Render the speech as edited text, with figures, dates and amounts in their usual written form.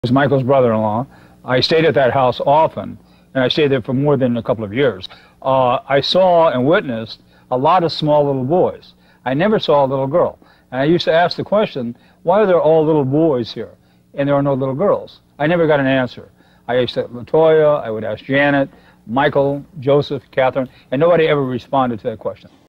Was Michael's brother-in-law. I stayed at that house often, and I stayed there for more than a couple of years. I saw and witnessed a lot of small little boys. I never saw a little girl. And I used to ask the question, why are there all little boys here and there are no little girls? I never got an answer. I used to Latoya, I would ask Janet, Michael, Joseph, Catherine, and nobody ever responded to that question.